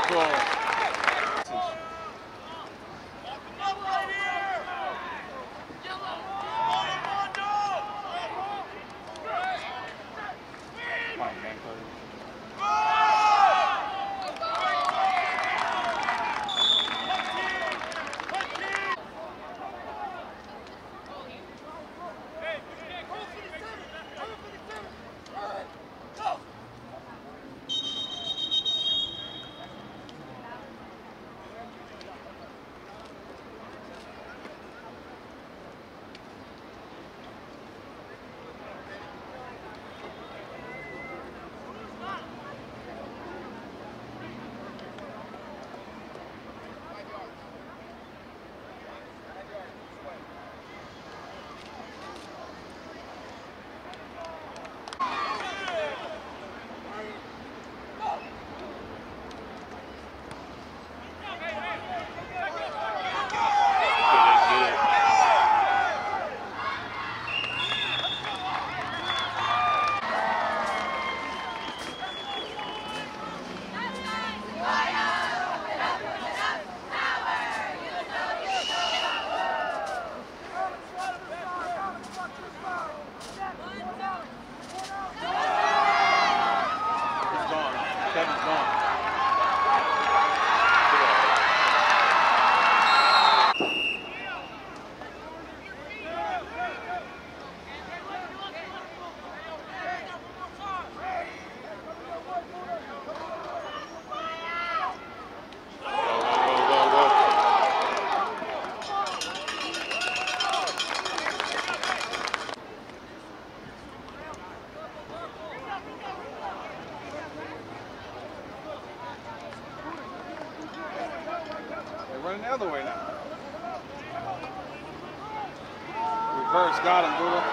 Running the other way now. Reverse, got him, Buddha.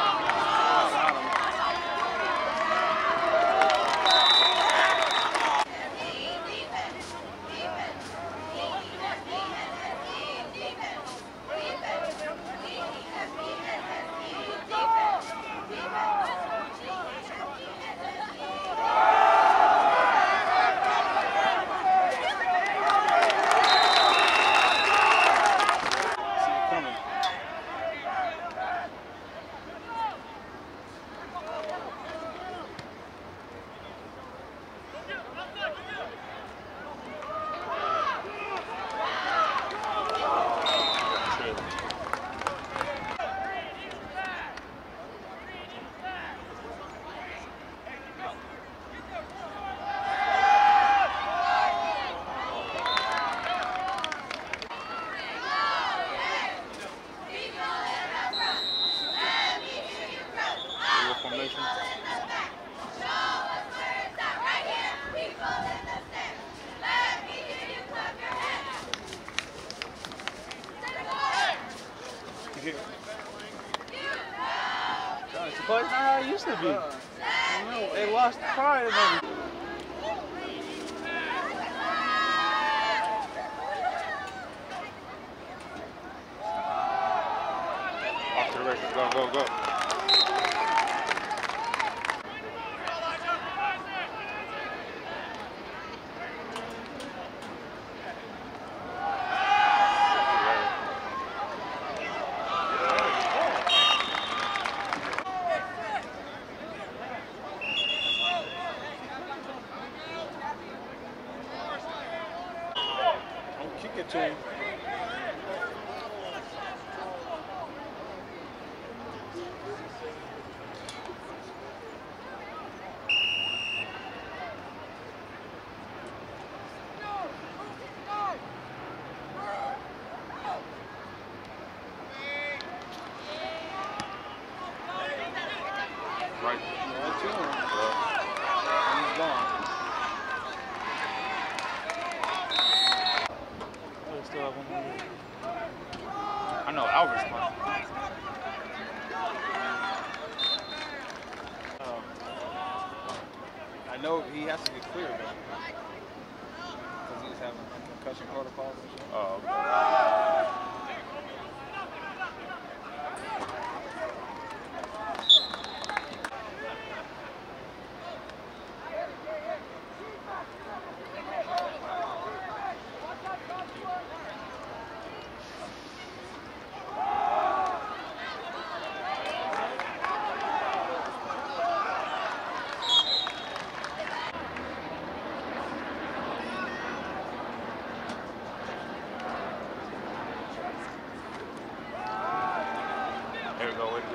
But it's not how it used to be. You know, they lost pride and everything. Off to the races, go, go, go. Kick it to him. Right. Right to him. He's gone. Still have one more. I know Albert's playing. I know he has to get cleared though. Because he's having concussion protocols and shit. Oh, okay.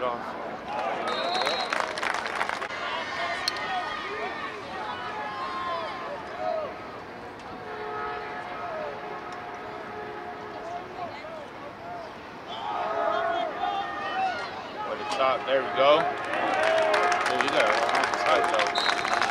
it off. For the top, there we go. Dude, you got it on his height though.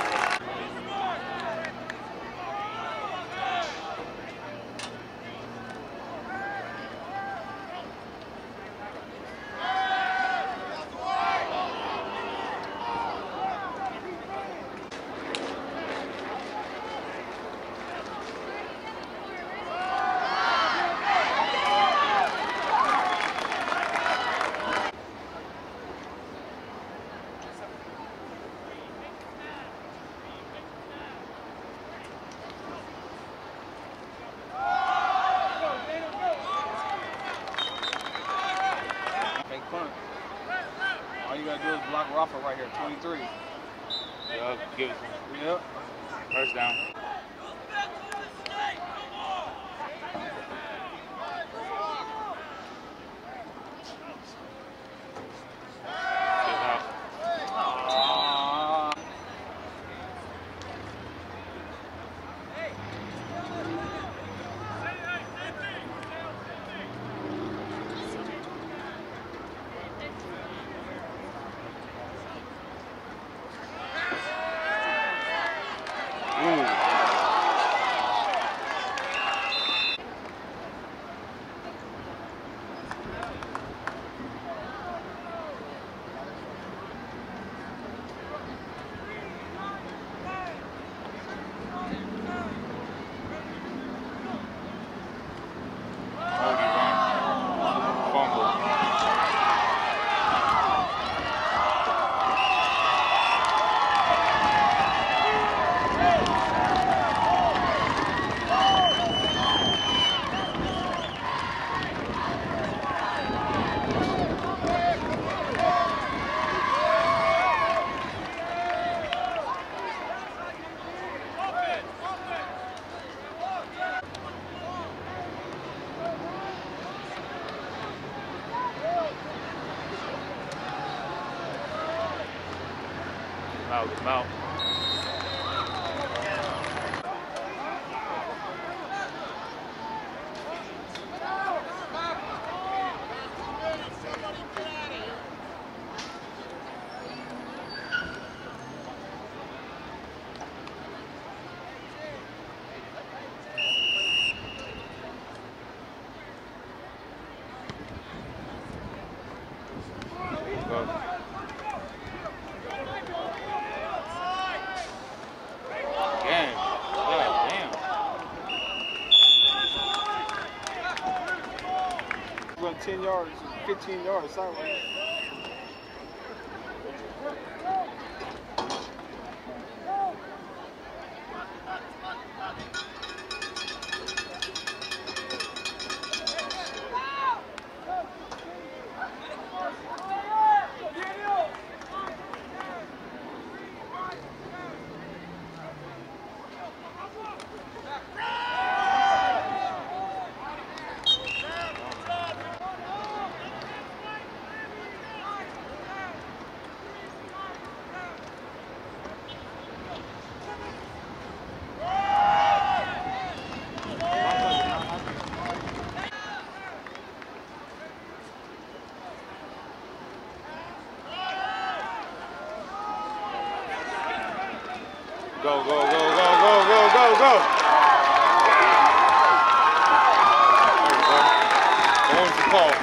All you gotta do is block Rafa right here, 23. Yup, give it to him. Yep. First down. Get out. Get him out. Go. Run 10 yards, 15 yards sideways. Go, go, go, go, go, go, go, go. There we go. What was the call?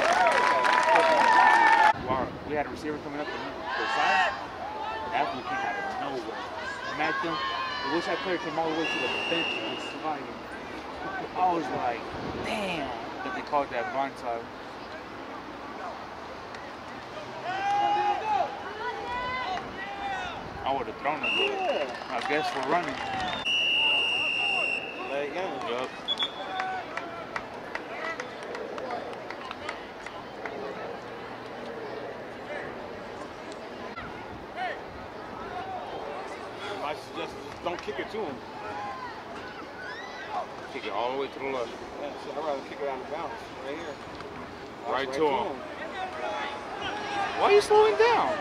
Wow, we had a receiver coming up the side. That one came out of nowhere. Imagine, I wish that player came all the way to the bench and was sliding. I was like, damn, that they called that blindside. I would have thrown it, but I guess we're running. There you go. Yup. I suggest just don't kick it to him. Kick it all the way to the left. Yeah, so I'd rather kick it out of bounds right here. Right to him. Why are you slowing down?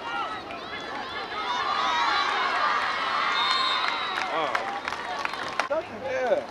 Oh. Yeah.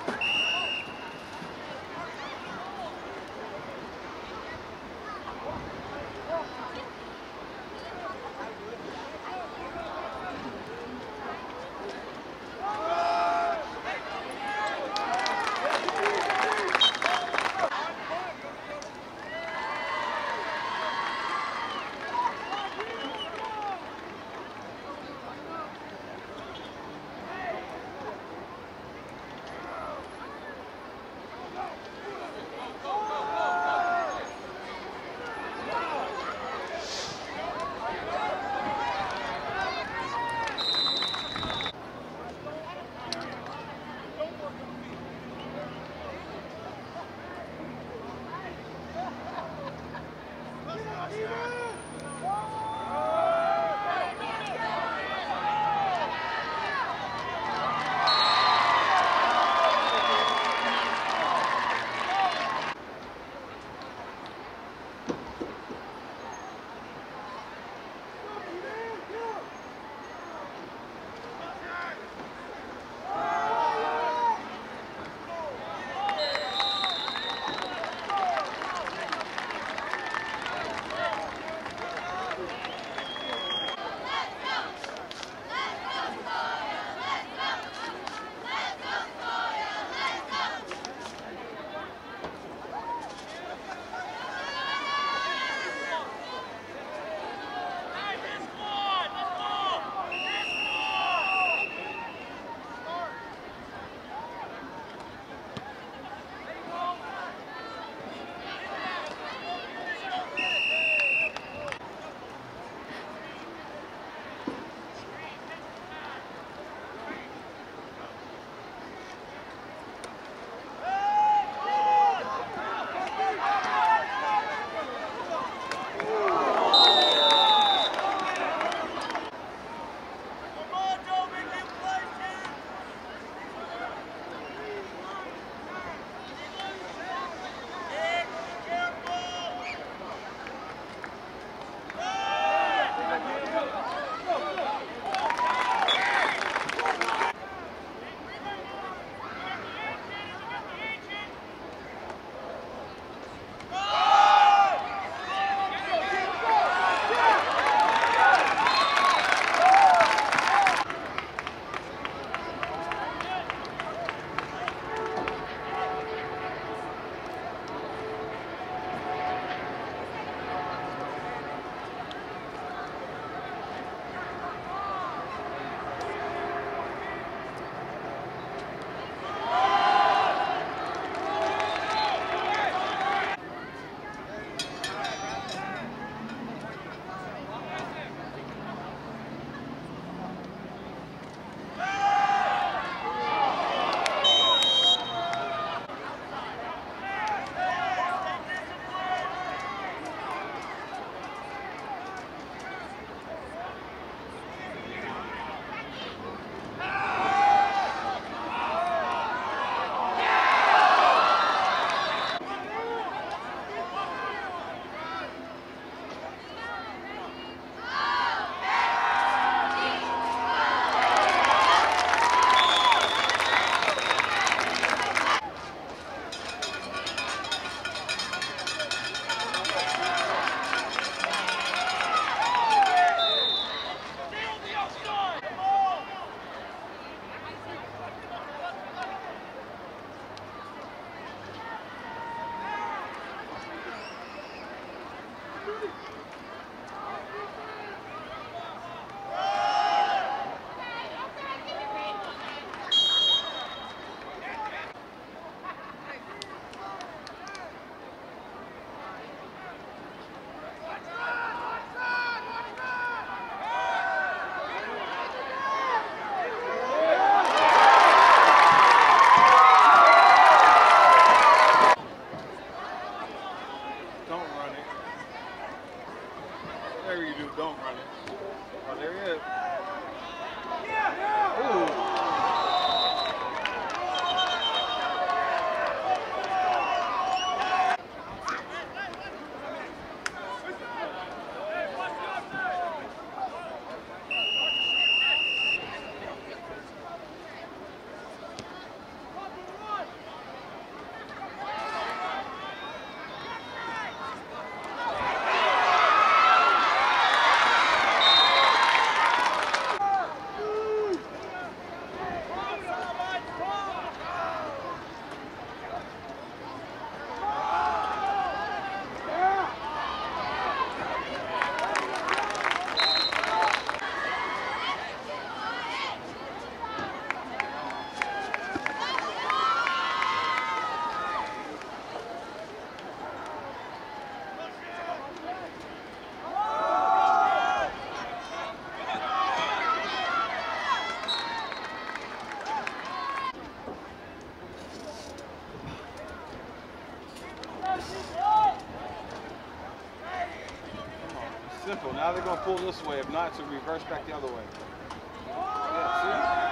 So now they're going to pull this way. If not, it's a reverse back the other way. Yeah,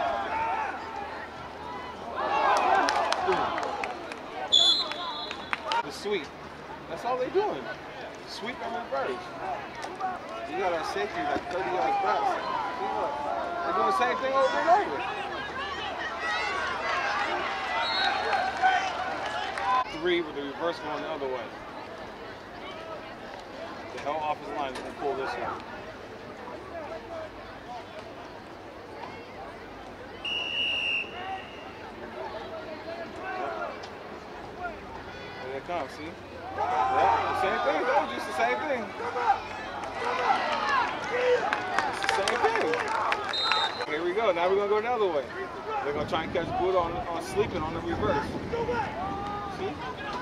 see? The sweep. That's all they're doing. Sweep and reverse. You got a safety like 30 yards back. See what? They're doing the same thing over and over. 3 with the reverse going the other way. The hell off his line and pull this one. There they come, see? Yeah, the same thing, though, just the same thing. It's the same thing. Here we go, now we're going to go the other way. They're going to try and catch Buddha on sleeping on the reverse. See?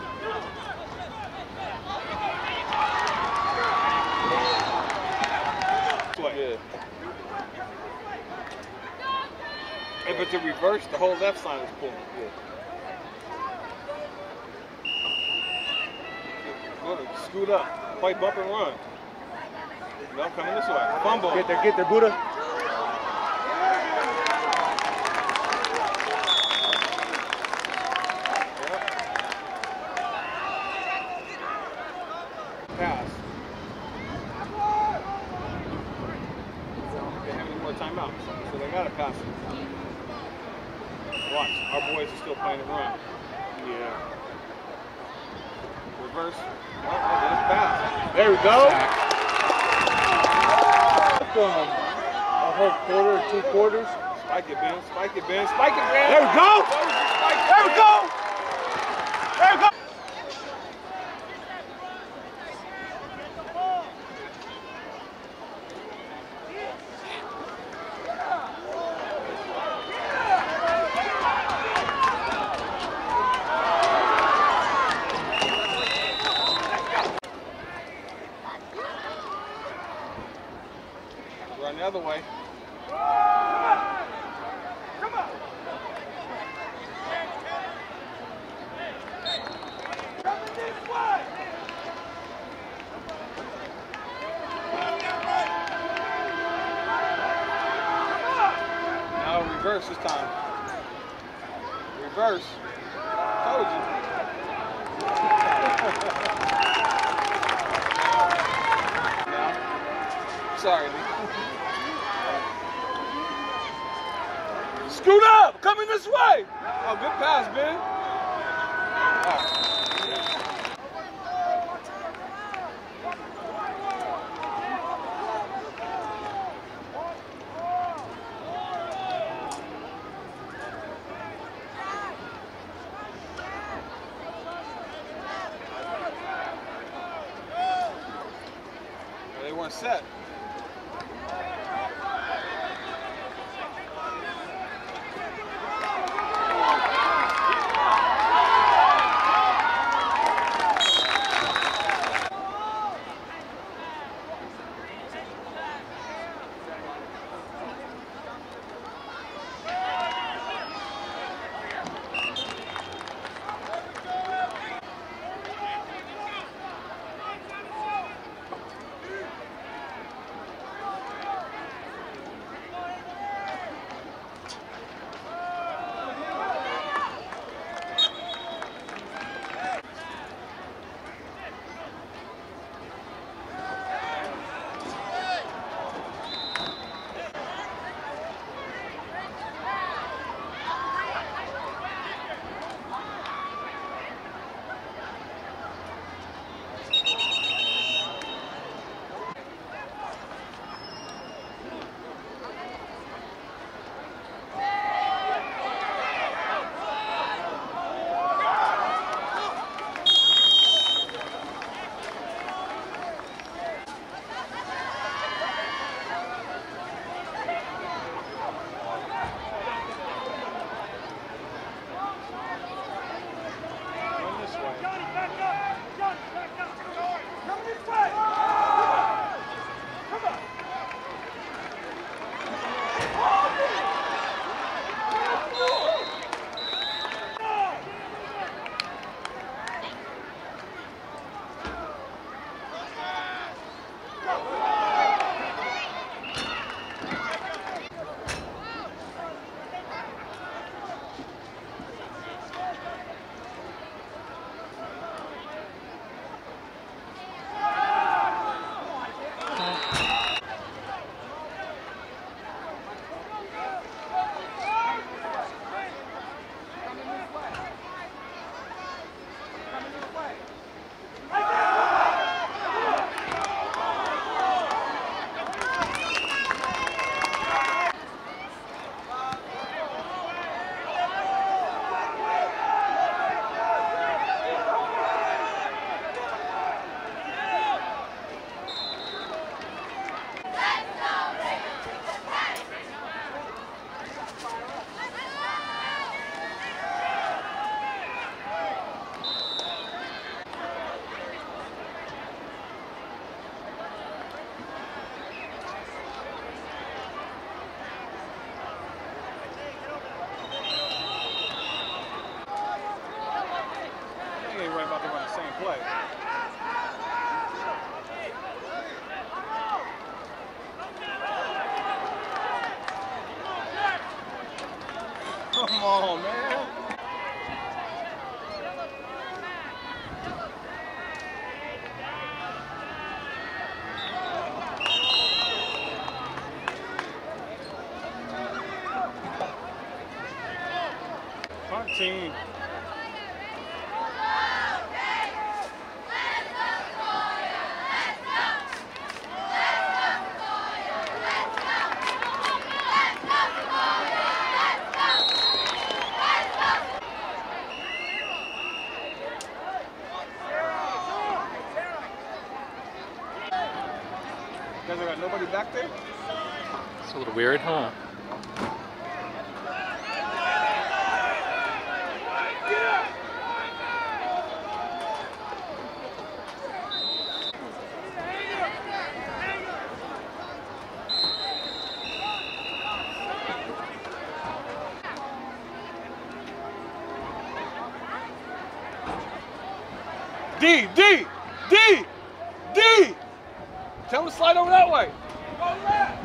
Yeah. If it's a reverse, the whole left side is pulling. Yeah. Good. Scoot up. Play bump and run. No, coming this way. Fumble. Get there, Buddha. Pass. They have any more timeouts, so they gotta pass it. Watch, our boys are still playing the run. Yeah. Reverse. Oh, there's pass. There we go. A whole quarter, 2 quarters. Spike it, Ben. Spike it, Ben. Spike it, Ben. There we go. There we go. There we go. Run the other way. Come on. Coming this way. Now reverse this time. Reverse. Told you. Now. Sorry, Lee. Scoot up! Coming this way! Oh, good pass, Ben. Oh. Well, they weren't set. about to run the same play. Come on, man. Punt team. You guys got nobody back there? It's a little weird, huh? D! Tell him to slide over that way. Go left.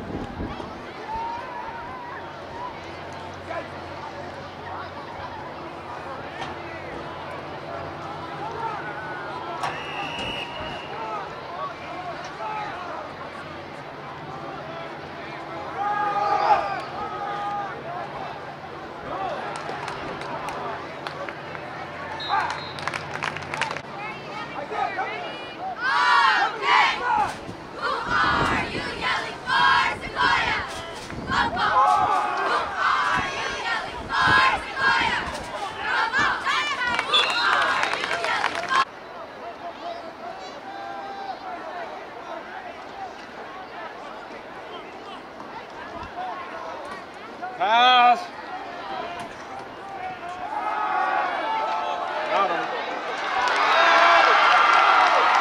Pass. Got him.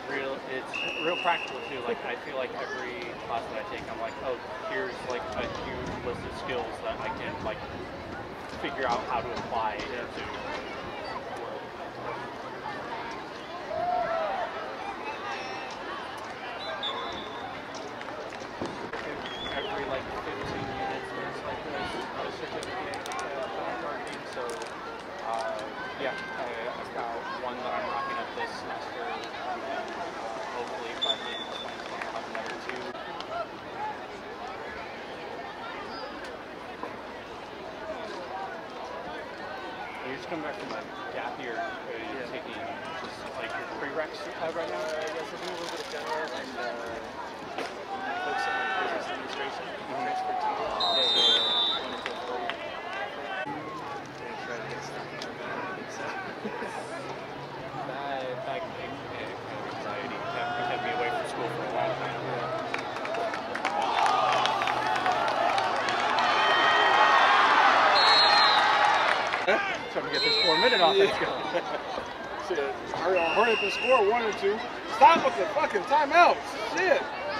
real practical too. Like I feel like every class that I take, I'm like, oh, here's like a huge list of skills that I can like figure out how to apply to work. Every like 15 minutes, there's like a certificate targeting. So yeah, I've got one that I'm wrapping up this semester. Hopefully by the end of 2020 I'll have another two. You're just coming back from a gap year. You're taking just like your prereqs right now? Yes, I do a little bit of general and focusing on business administration, transfer to going into a program. Try to get stuff in so. That kind of anxiety kept me away from school for a while. Trying to get this 4-minute offense going. Shit, hurry up and score 1 or 2. Stop with the fucking timeouts. Shit.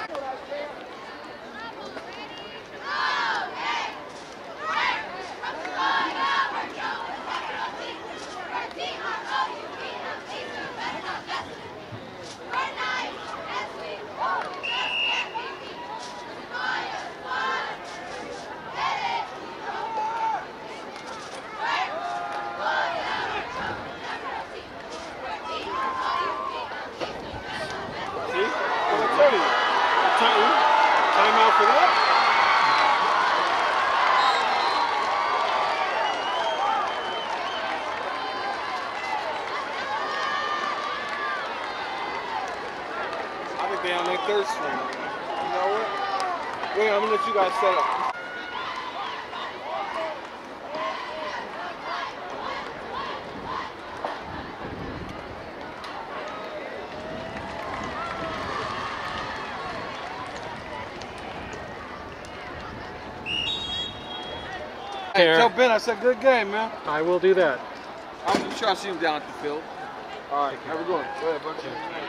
Time out for that. I think they're on their third string. You know what? Wait, I'm gonna let you guys set up. Hey, tell Ben I said good game, man. I will do that. I'm sure I'll see him down at the field. All right, how we going? Go ahead, buddy.